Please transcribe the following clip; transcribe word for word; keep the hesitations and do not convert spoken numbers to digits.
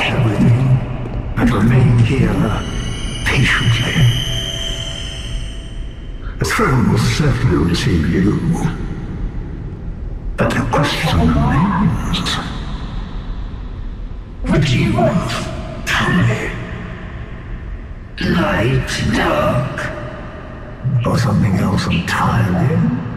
everything, and remain here patiently. The throne will certainly receive you. But the question remains. What do you want? Tell me. Light, dark, or something else entirely?